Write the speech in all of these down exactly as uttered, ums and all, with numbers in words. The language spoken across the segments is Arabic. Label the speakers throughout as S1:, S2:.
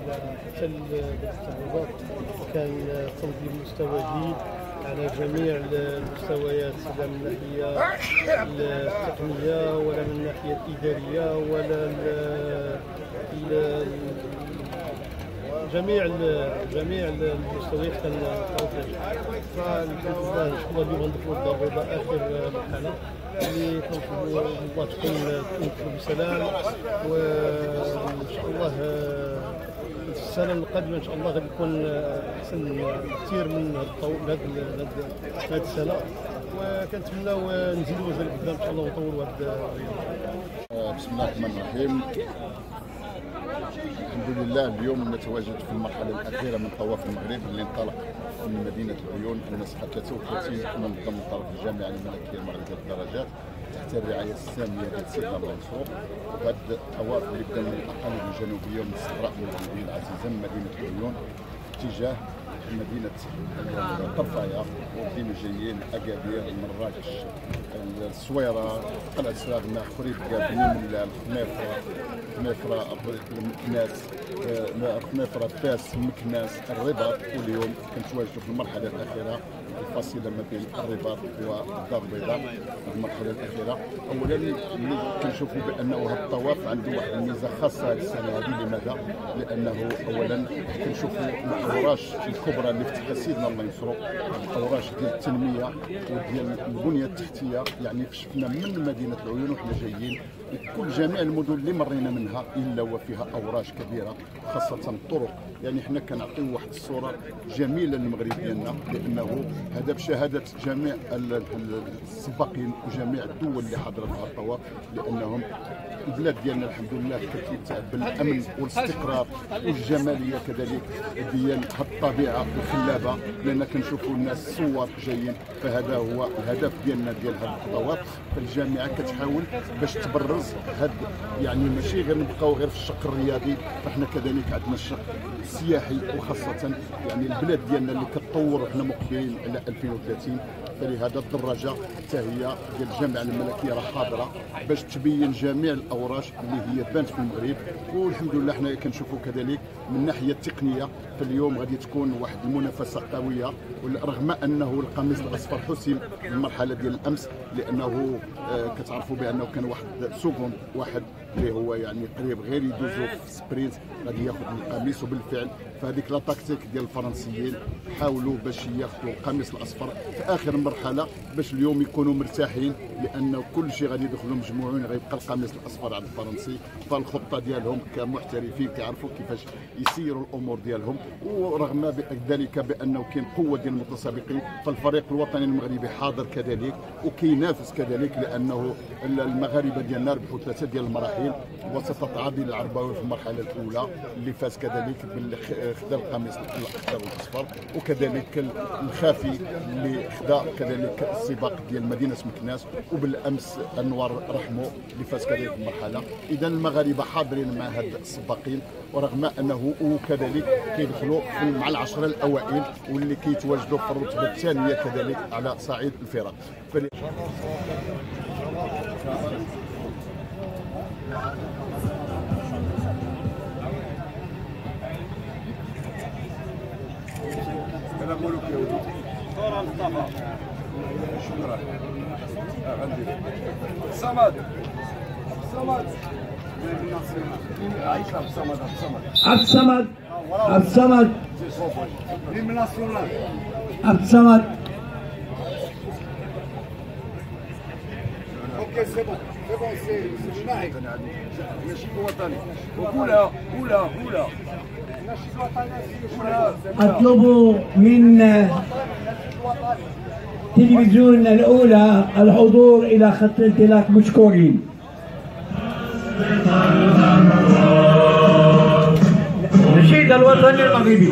S1: حتى التعويضات كان تنظيم مستوى جيد على جميع المستويات، لا من الناحيه التقنيه ولا من الناحيه الاداريه ولا جميع جميع المستويات كان توفيق. فالحمد لله ان شاء الله اليوم غندخلوا الدار البيضاء اخر مرحله اللي كنطلبوا الله تكون تكون بسلام، وان شاء الله السنه القادمه ان شاء الله غادي يكون احسن كثير من هذا هذه السنه، وكنتمناو نزيدوا مازال قدام ان شاء الله ونطوروا هذا.
S2: بسم الله الرحمن الرحيم. الحمد لله اليوم نتواجد في المرحله الاخيره من طواف المغرب اللي انطلق من مدينه العيون النسخه ثلاثة وثلاثين منظم من طرف الجامعه الملكيه المغربيه للدرجات تحت الرعايه الساميه ديال سيدنا الله ينصرو. وهذا الطواف اللي بدا من الاقاليم الجنوبيه ومن الصحراء المغربيه العزيزه من مدينه العيون اتجاه مدينه طرفايه، وبدينا جايين اكادير، مراكش، الصويره، قلعه سراغنا، خريبكه، بني ملال، خنيفره، خنيفره مكناس، خنيفره فاس، مكناس، الرباط. واليوم كنتواجدوا في المرحله الاخيره الفاصله ما بين الرباط والدار البيضاء. المرحله الاخيره اولا اللي كنشوفوا بانه هذا الطواف عنده واحد الميزه خاصه هذه السنه هذه. لماذا؟ لانه اولا كنشوفوا الاوراش الكبرى اللي فتحها سيدنا الله ينصرو، الاوراش ديال التنميه وديال البنيه التحتيه، يعني شفنا من مدينه العيون وحنا جايين كل جميع المدن اللي مرينا منها الا وفيها اوراش كبيره، خاصه الطرق. يعني حنا كنعطيو واحد الصوره جميله للمغرب ديالنا، لانه هذا بشهاده جميع السباقين وجميع الدول اللي حضرت في هذا الطواف، لانهم البلاد ديالنا الحمد لله كتمتع بالامن والاستقرار والجماليه كذلك ديال هذه الطبيعه الخلابه، لان كنشوفوا الناس صور جايين. فهذا هو الهدف ديالنا ديال هذا الطواف. فالجامعه كتحاول باش تبرز هاد، يعني ماشي غير نبقاو غير في الشق الرياضي، فاحنا كذلك عندنا الشق السياحي، وخاصه يعني البلاد ديالنا اللي كتطور وحنا مقبلين على ألفين وثلاثين. فلهذا الدراجه حتى هي ديال الجامعه الملكيه راه حاضره باش تبين جميع الاوراش اللي هي بانت في المغرب. والحمد لله حنا كنشوفوا كذلك من الناحيه التقنيه فاليوم غادي تكون واحد المنافسه قويه، رغم انه القميص الاصفر حسم المرحله ديال الامس، لانه كتعرفوا بانه كان واحد سكوند واحد اللي هو يعني قريب غير يدوزو في سبرينت غادي ياخذ القميص. وبالفعل فهذيك لا تاكتيك ديال الفرنسيين حاولوا باش ياخذوا القميص الاصفر في اخر المرحله باش اليوم يكونوا مرتاحين، لانه كل شيء غادي يدخلوا مجموعين غيبقى القميص الاصفر عند الفرنسي. فالخطه ديالهم كمحترفين كيعرفوا كيفاش يسيروا الامور ديالهم. ورغم ذلك بانه كاين قوه ديال المتسابقين، فالفريق الوطني المغربي حاضر كذلك وكينافس كذلك، لانه المغاربه ديالنا ربحوا ثلاثه ديال المراحل، وسط عادل العرباوي في المرحله الاولى اللي فاز كذلك خدا القميص الاخضر والاصفر، وكذلك الخافي اللي خدا كذلك السباق ديال مدينه مكناس، وبالامس انوار رحمو اللي فاز كذلك في المرحله. اذا المغاربه حاضرين مع هاد السباقين، ورغم انه وكذلك كيدخلوا مع العشره الاوائل واللي كيتواجدوا في الرتبه الثانيه كذلك على صعيد الفرق.
S3: السلام عليكم يا ولدي. صورة مصطفى. شكرا. غندير. صمد. صمد. عبد الصمد.
S4: عبد الصمد. عبد الصمد.
S3: من الصورة.
S4: عبد الصمد.
S3: اوكي سي بون سي بون سي جماعي. نشيد وطني. وقولها قولها قولها.
S4: أطلب من تلفزيون الأولى الحضور إلى خط الانطلاق مشكورين. نشيد الوطني المغربي.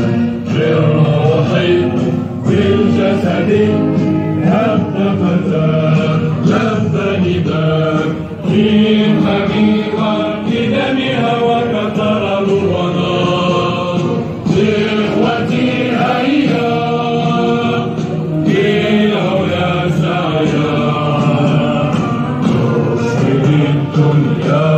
S5: بالجسد حق فتى لب نداء في حقيقة بدمها وكثر نورنا لإخوتي هيا في العلا سعيا نشهد الدنيا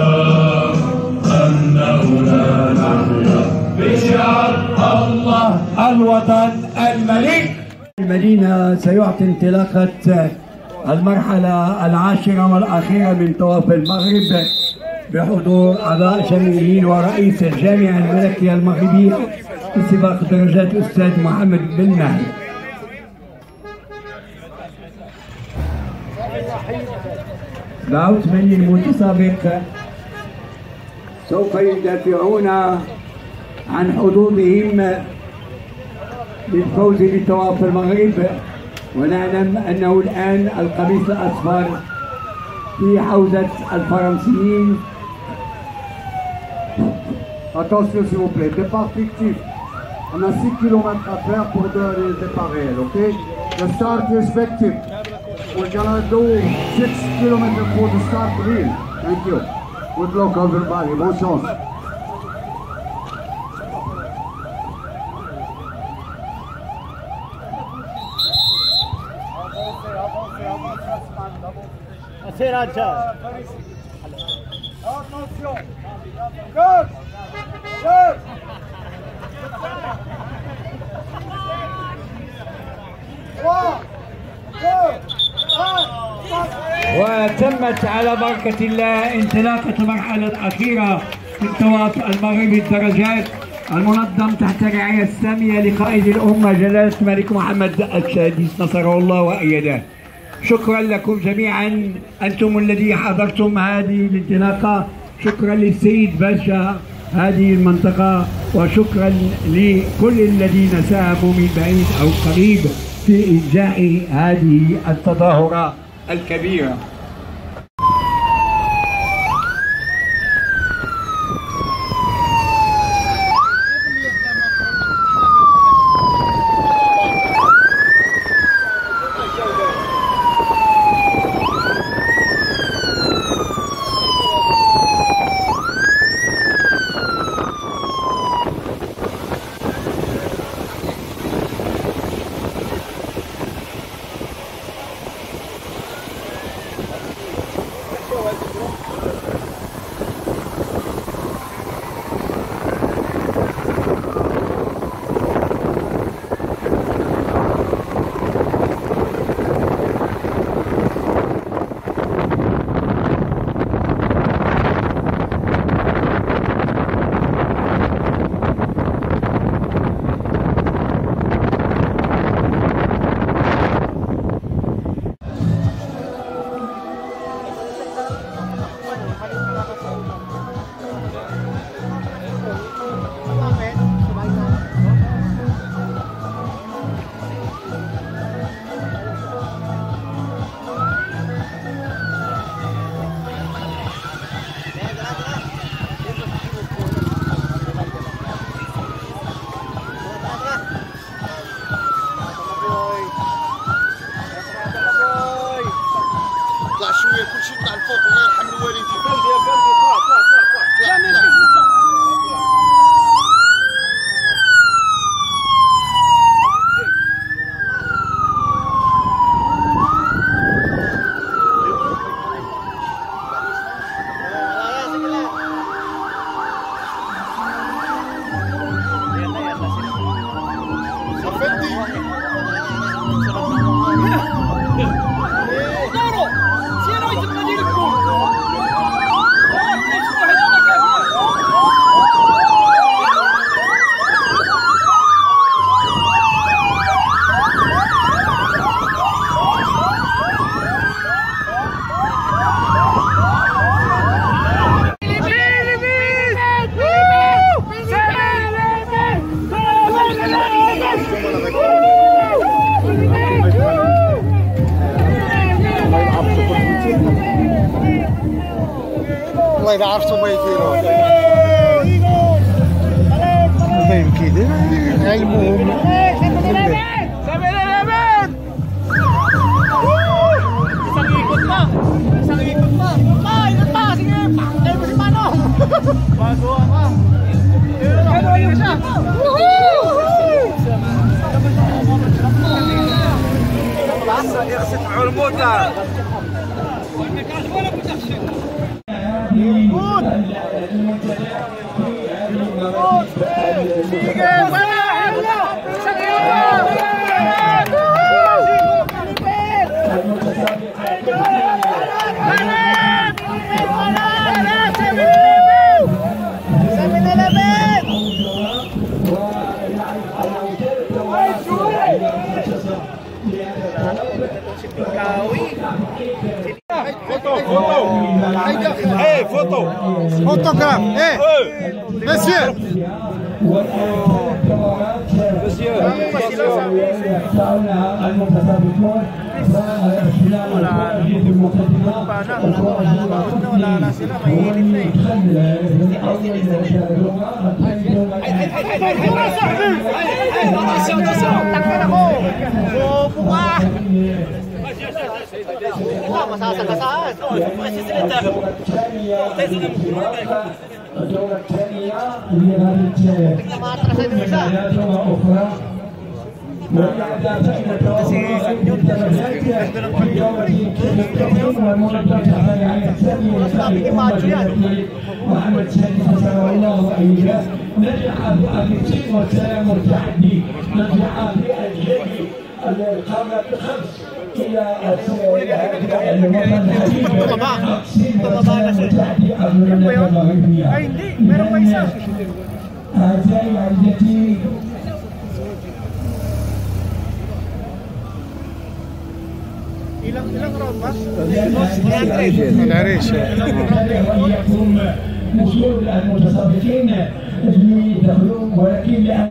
S5: أنه لا نحيا بشعر الله
S4: الوطن الملك. المدينة سيعطي انطلاقة المرحلة العاشرة والأخيرة من طواف المغرب بحضور أعضاء جميلين ورئيس الجامعة الملكية المغربية لسباق درجات الأستاذ محمد بن مهدي. دعوت من المتسابق سوف يدافعون عن حظوظهم للفوز بطواف المغرب، ونعلم انه الان القميص الاصفر في حوزه الفرنسيين.
S3: Attention s'il vous plaît, départ fictif. On a six kilomètres à faire pour le départ réel, ok? The start is fictive. We're gonna do six kilometers for the start real. Thank you. Good luck everybody, bonne chance.
S1: C'est la jazz.
S3: Attention. Gauche. Gauche. trois, deux, un.
S4: وتمت على بركة الله انطلاقة المرحلة الأخيرة من طواف المغرب الدرجات المنظم تحت الرعاية السامية لقائد الأمة جلالة الملك محمد السادس نصره الله وأيده. شكرا لكم جميعا أنتم الذين حضرتم هذه الانطلاقة، شكرا للسيد باشا هذه المنطقة، وشكرا لكل الذين ساهموا من بعيد أو قريب في إنجاح هذه التظاهرة الكبيرة.
S6: والله إذا عرفتوا ما يديروا فاهم كيدير علمهم ايه فوتو فوتوغراف ايه مسيو
S7: الجولة الثانية لهذه المباريات أخرى وبعد فإن التوافق والمنظمة تحت رعاية الثانية محمد سالم حسن الله وإياه نجح في والسلام والتحدي نجح في الجري القرن الخمس إلى الوطن الحبيب والتحدي أمام المغربية. أعزائي عزيزتي
S6: العريش
S7: وإياكم وصول المتسابقين ليدخلون ولكن لأن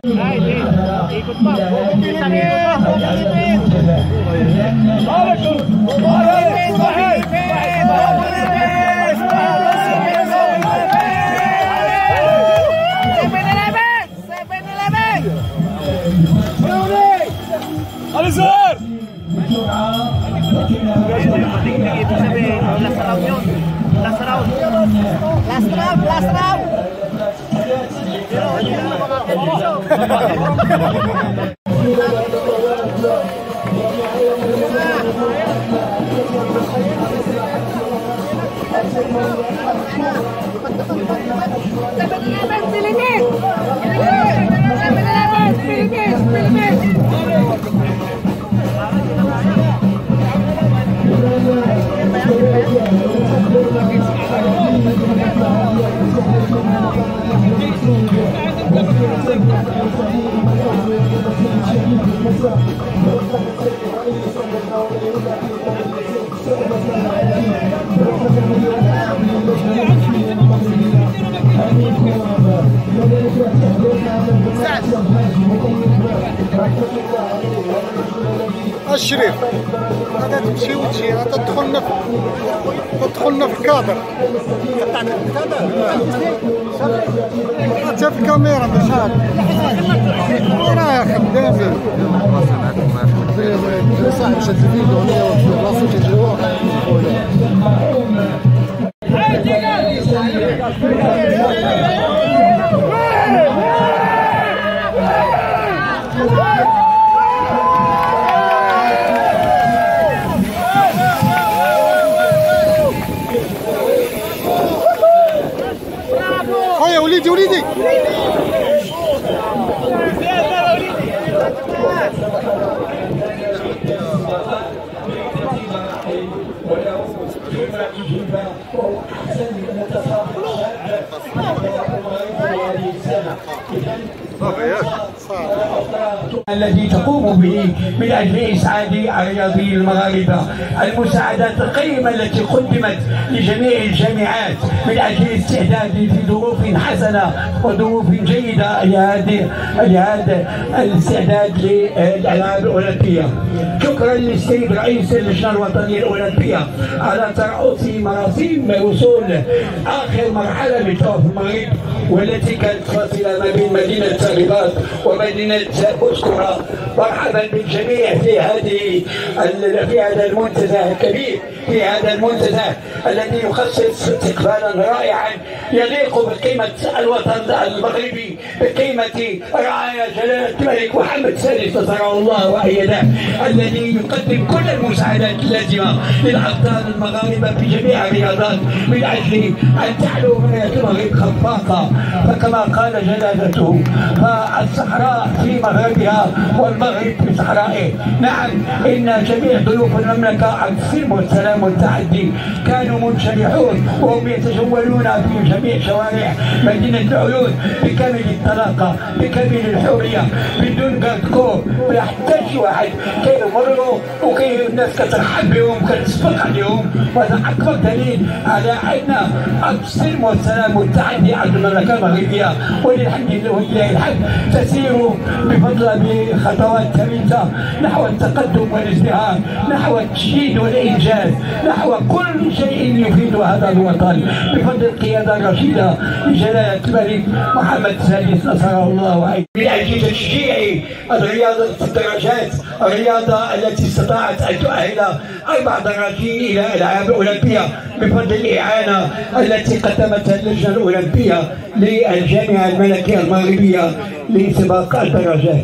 S6: الشريف هذا تمشي وتجي هذا تدخلنا في تدخلنا في الكادر حتى في الكاميرا مش هذا راه خدام صاحب شاد الفيديو هنا في راسو تجيو يا وليدي وليدي
S7: الذي تقوم به من اجل اسعاد الرياضيين المغاربه، المساعدات القيمه التي قدمت لجميع الجامعات من اجل الاستعداد في ظروف حسنه وظروف جيده لهذه لهذا الاستعداد للالعاب الاولمبيه. شكرا للسيد رئيس اللجنه الوطنيه الاولمبيه على ترأس مراسيم وصول اخر مرحله من طواف المغرب والتي كانت فاصله ما بين مدينه الرباط ومدينه بوسكورة الأخرى. مرحبا بالجميع في هذه في هذا المنتزه الكبير، في هذا المنتزه الذي يخصص استقبالا رائعا يليق بقيمة الوطن المغربي، بقيمة رعايا جلالة الملك محمد السادس نصره الله وأيده، الذي يقدم كل المساعدات اللازمة للأبطال المغاربة في جميع الرياضات من أجل أن تعلو راية المغرب خفاقة. فكما قال جلالته فالصحراء في مغربها والمغرب في صحرائه. نعم، إن جميع ضيوف المملكة عن السلم والسلام والتحدي كانوا منشرحون وهم يتجولون في جميع شوارع مدينة العيون بكامل الطلاقة بكامل الحرية بدون كارتكور، لا حتى شي واحد كيمروا وكي الناس كترحب بهم وكتسبق عليهم. وهذا أكبر دليل على أن السلم والسلام والتحدي عند المملكة المغربية وللحمد لله ولله الحمد تسير بفضل بخطوات ثابتة نحو التقدم والازدهار، نحو التجديد والإنجاز، نحو كل شيء يفيد هذا الوطن بفضل القيادة الرشيدة لجلالة الملك محمد السادس نصره الله وأيده. من أجل تشجيع الرياضة الدراجات، الرياضة التي استطاعت أن تؤهل أربع دراجين إلى ألعاب أولمبية بفضل الإعانة التي قدمتها اللجنة الأولمبية للجامعة الملكية المغربية لسباق الدراجات.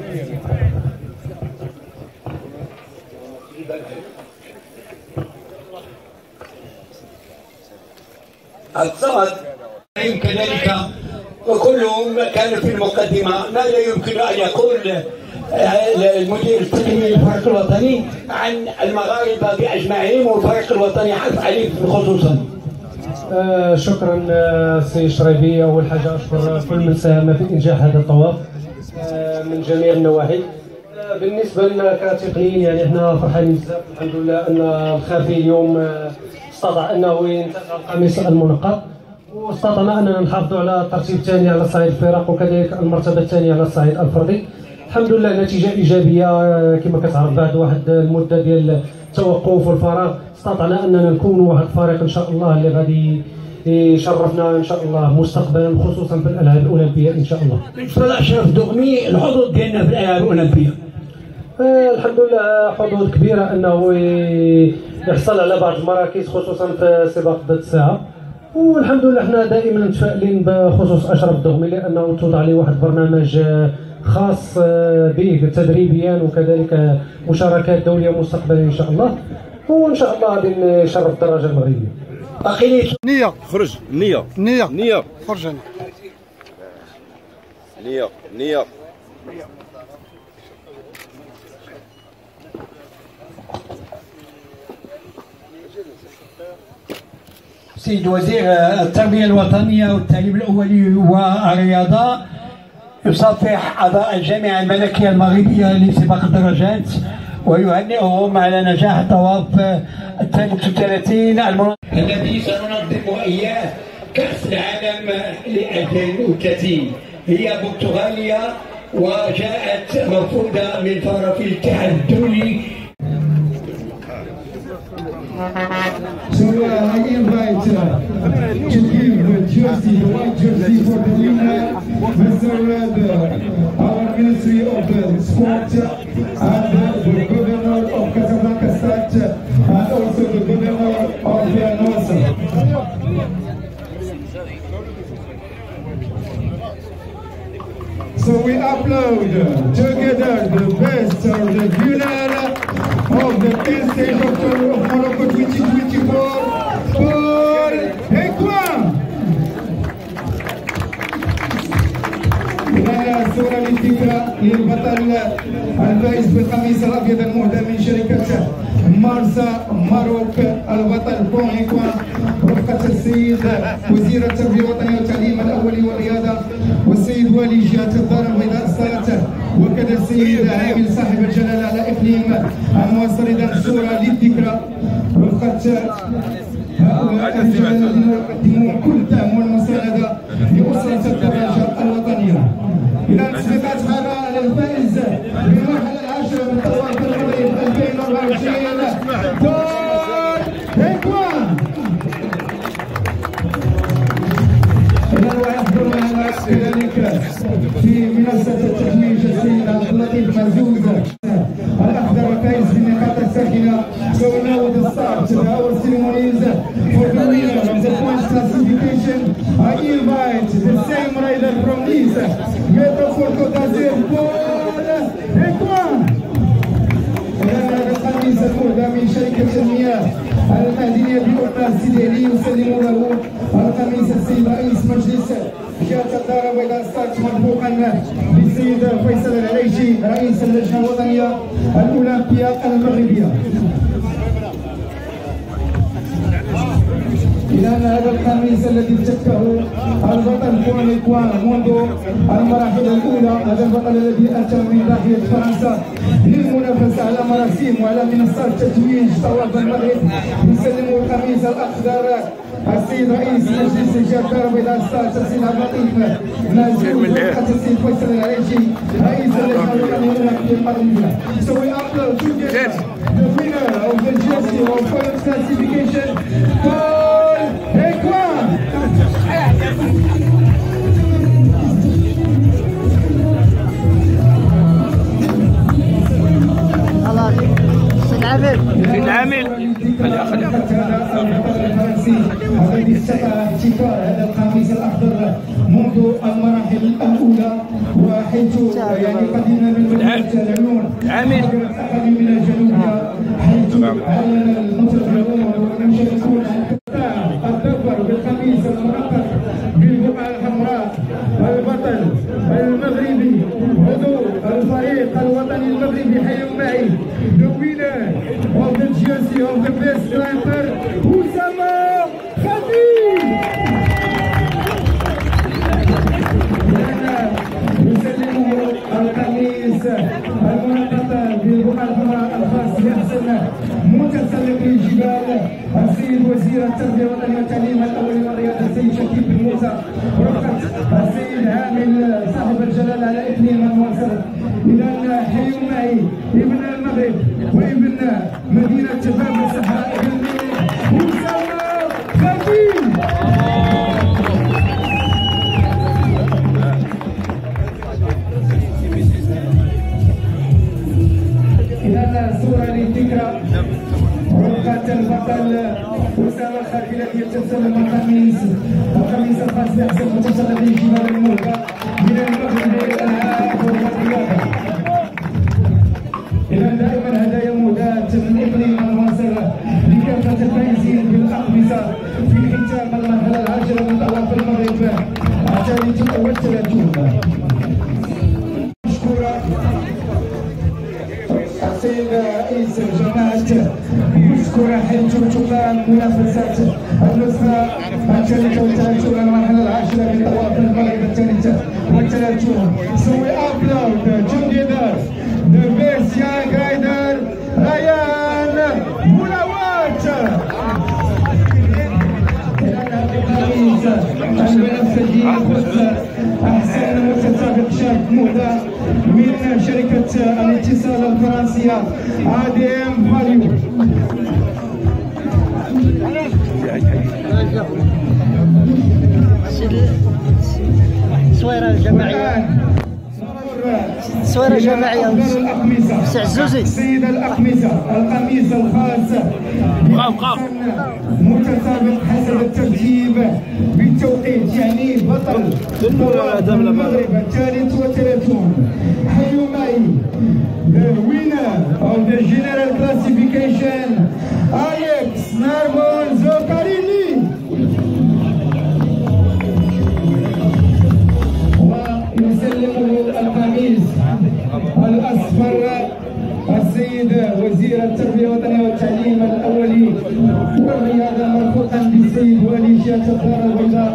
S7: الصمد كذلك وكلهم كانوا في المقدمة. ماذا يمكن أن يقول المدير التقني للفريق الوطني عن المغاربة بأجمعهم والفريق الوطني حرف عليك خصوصا؟
S8: آه شكرا آه سي شريبي. أول حاجة أشكر كل من ساهم في إنجاح هذا الطواف آه من جميع النواحي. آه بالنسبة لنا كتقنيين يعني احنا فرحانين بزاف الحمد لله أن الخافي اليوم آه استطاع أنه ينتزع القميص المنقط، واستطعنا أننا نحافظوا على الترتيب الثاني على صعيد الفرق وكذلك المرتبة الثانية على الصعيد الفردي. الحمد لله نتيجة إيجابية كما كتعرف. بعد واحد المدة ديال التوقف والفراغ استطعنا أننا نكون واحد الفريق إن شاء الله اللي غادي يشرفنا إن شاء الله مستقبلا خصوصا في الألعاب الأولمبية إن شاء الله.
S7: بالنسبة لأشرف دغمي الحظوظ ديالنا في الألعاب الأولمبية.
S8: آه الحمد لله حظوظ كبيرة أنه يحصل على بعض المراكز خصوصا في سباق ضد الساعة، والحمد لله احنا دائما متفائلين بخصوص اشرف دغمي لانه توضع عليه واحد البرنامج خاص به تدريبيا وكذلك مشاركات دوليه مستقبلا ان شاء الله، وان شاء الله غادي نشرف الدراجه المغربيه.
S7: باقي
S6: نية
S9: خرج نية
S6: نية
S9: نية
S6: خرج أنا
S9: نية نية
S7: سيد وزير التربية الوطنية والتعليم الأولي والرياضة يصافح أعضاء الجامعة الملكية المغربية لسباق الدراجات ويهنئهم على نجاح الطواف الثالث والثلاثين الذي سننظم إياه كأس العالم ل ألفين وثلاثين. هي برتغاليا وجاءت مرفوضة من طرف الاتحاد الدولي.
S10: So uh, I invite uh, to give the jersey, the white jersey for the winner, Mister Uh, the, our Ministry of the Sport uh, and uh, the Governor of Casablanca State uh, and also the Governor of uh, Nasser. So we upload uh, together the best or the winner of the tenth stage of Morocco twenty twenty-four for Equam. هنا الصورة للذكرى للبطل الفائز بالقميص الأبيض المهدى من شركة مارسا ماروك البطل بون إيكوان رفقة السيد وزير التربية الوطنية والتعليم الأولي والرياضة والسيد والي جهة الدار البيضاء الصلاة وكذا السيد عامل صاحب الجلالة على إقليم المواصل. إذا الصورة للذكرى رفقة هؤلاء الرجال الذين يقدمون كل الدعم والمساندة لأسرة الدراجة الوطنية. إذا تصفيقات خارة على الفائز بالمرحلة العاشرة من طواف المغرب ألفين وأربعة وعشرين دور إيكوان. إذا ويحضر معنا كذلك في منصة التتويج السيد عبد اللطيف مرزوز الأخضر فايز بالنقاط الساخنة. So now the start of our ceremonies for the winner of the points classification. I invite the same rider from Nice, Metro for Côte d'Azur, Paul Ecoin. هذا الخميس المهدى من شركة المياه المهدية بأردن السيدي علي يسلم له الخميس السيد رئيس مجلس جهة الدار البيضاء ستارت مرفوعا بالسيد فيصل العريشي رئيس اللجنة الوطنية الأولمبية المغربية. إلى أن هذا الخميس الذي ابتكره البطل كون إكوان منذ المراحل الأولى، هذا البطل الذي أتى من ناحية فرنسا للمنافسة على مراسيم وعلى منصات تتويج طواف المغرب، يسلم الخميس الأخضر السيد رئيس مجلس جهة الدار البيضاء ستارت السيد عبد اللطيف مرزوز وفقة السيد فيصل العريشي رئيس اللجنة الوطنية المغربية. So we upload together the winner of the jersey of points classification, Paul Ecoin.
S9: خلاص سيد عامر
S10: سيد عامر الذي استطاع احتكار هذا القميص الاخضر منذ المراحل الاولى، وحيث يعني قدمنا من مدينه العيون الاكاديميه من الجنوبيه، حيث اعلن المتابعون والمشاركون الظفر بالقميص المرقق بالبقعه الحمراء البطل المغربي عضو الفريق الوطني المغربي. حيوا معي the winner of the jersey of the best climber أسامة خديج. يسلمه القميص المنقط بالبقعة الحمراء الخاص بأحسن متسلق للجبال السيد وزير التربية الوطنية والتعليم الأولي والرياضة السيد شكيب بن موسى، رفقة السيد عامل صاحب الجلالة على إقليم المواصل. إذا حيوا معي ابن المغرب وابن مدينة باب الصحراء أسامة خديج. إذا صورة للذكرى رفقة البطل أسامة خديج الذي يتسلم القميص القميص الخاص بأحسن متسلق للجبال المهبة من المغرب للألعاب والرياضة. إذا دائما هدايا مهداة من إقليم المواصل لكافة الفائزين بالأقمصة في ختام المرحلة العاشرة من طواف المغرب الثالث والثلاثون. مشكورة السيد رئيس الجماعة، مشكورة حيث تقام منافسات النسخة الثالثة والثلاثون المرحلة العاشرة من طواف المغرب الثالثة والثلاثون. So we upload together the best young rider Ryan Moulawat. القميص المنافسي يخص أحسن متسابق شاب مهدى من شركة الاتصال الفرنسية A D M Value.
S9: التصويره الجماعيه التصويره الجماعيه سي عزوزي
S10: سيد الأقمصة القميص الخاص متسابق حسب الترتيب بالتوقيت، يعني بطل المغرب الثالث والثلاثون. حيوا معي the winner of the general classification Alex Narbon Zokarini. ويسلمه القميص الأصفر السيد وزير التربية الوطنية والتعليم الأولي والرياضة مرفوقا بالسيد والي جهة الدار البيضاء،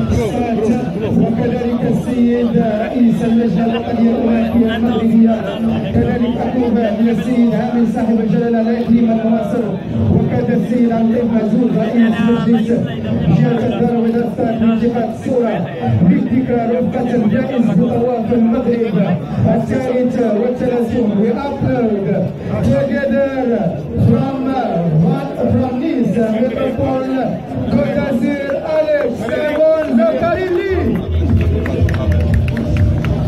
S10: وكذلك السيد رئيس اللجنة الوطنية الأولمبية المغربية، كذلك أقوم بالسيد عامل صاحب الجلالة على إقليم المواصل، وكذا السيد عبد اللطيف مرزوز رئيس مجلس جهة الدار البيضاء ستارت لالتقاط الصورة بالذكرى رفقة الجائز بطواف المغرب الثالث والثلاثون. We upload together from from Nice Metropole Côte d'Azur Alex Narbon Zokarini.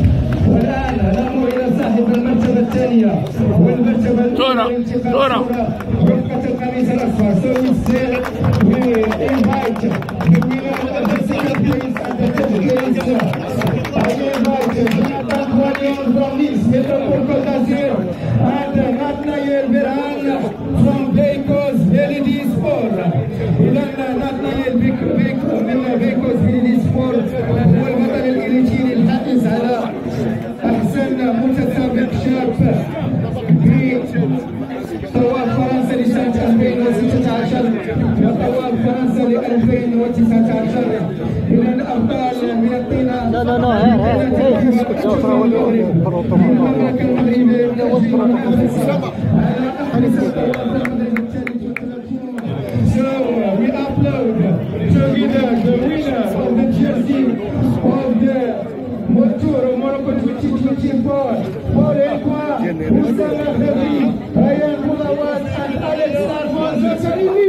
S10: الثانية والمرتبة الأولى رفقة القميص الأصفر. So we say we invite the winner of the second place and the third place. I invite Jonathan Walion from Nice Metropole Côte d'Azur and Nathaniel Berhan from Beykoz L D Sport. إذا ناثنايل بيكو من بيكوز L D Sport هو البطل الإنجليزي الحائز على أحسن متسابق شاب في طوال فرنسا لسنة ألفين وستة عشر وطوال فرنسا ل ألفين وتسعة عشر. إلى الأبطال من الطينة لا لا لا المملكة المغربية من أجل المنافسة على أحدث الطوال الثالث والثلاثين. So we upload together the winner of the jersey of the Tour of Morocco twenty twenty-four. Paul Ekwa, Oussama Khabi, Ryan Moulawad and Alex Alfonso Salimi.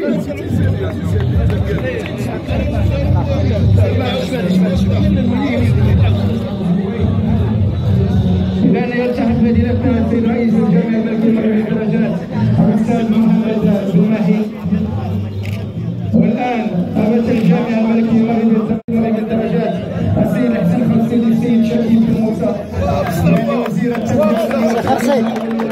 S10: الآن يلتحق مدينتنا السيد رئيس الجامعة الملكية المغربية للدرجات الأستاذ محمد بالماهي. والآن أبت الجامعة الملكية المغربية للدرجات السيد حسن خلصي السيد شكيب بن موسى وزير التربية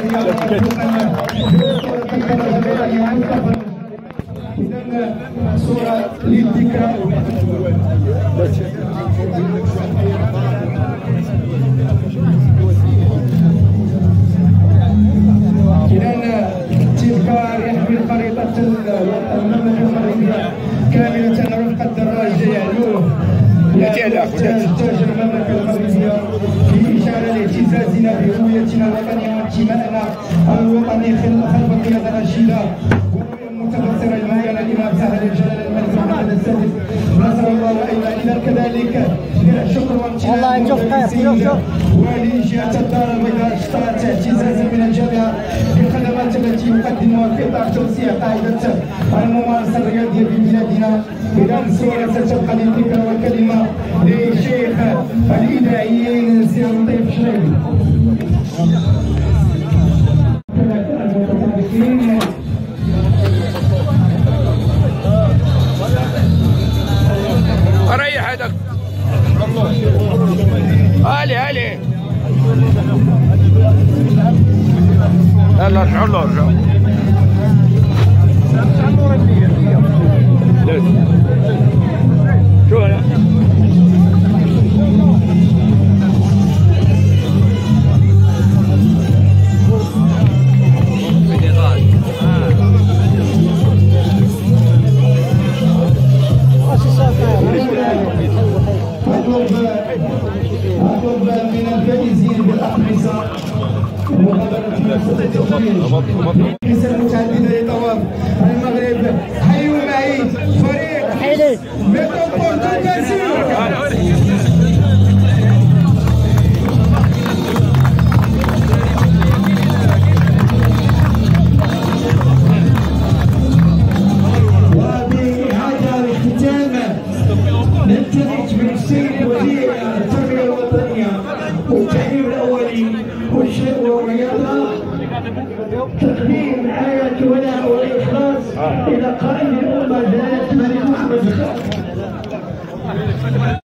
S10: إذا صورة للذكرى. إذا تذكار يحمل خريطة المملكة المغربية كاملة رفقة الدراج يعلوه تاج المملكة المغربية في إشارة لاعتزازنا بهويتنا الوطنية وانتمائنا الوطني خلف القيادة الرشيدة المتبصرة المعينة الإمام سهل الجلال الملك محمد السادس نصر الله وإنا إذا كذلك شكر وامتنان ولي جهة الدار البيضاء اشترت اعتزازا من الجامعة بالخدمات التي يقدمها في إطار توسيع قاعدة الممارسة الرياضية في بلادنا. إذا الصورة ستبقى للذكرى والكلمة للشيخ الإذاعيين سي لطيف شريبي.
S11: ريح هذاك هالي هالي يلا رجعوا له رجعوا شو هذا
S10: أطلب من الفائزين بالأقمصة الأقمصة المتعددة لطواف المغرب. حيوا معي فريق ميتروبول كوت د'Azur. وبهذا الختام ننتهج من السيد وزير التربية الوطنية وتحية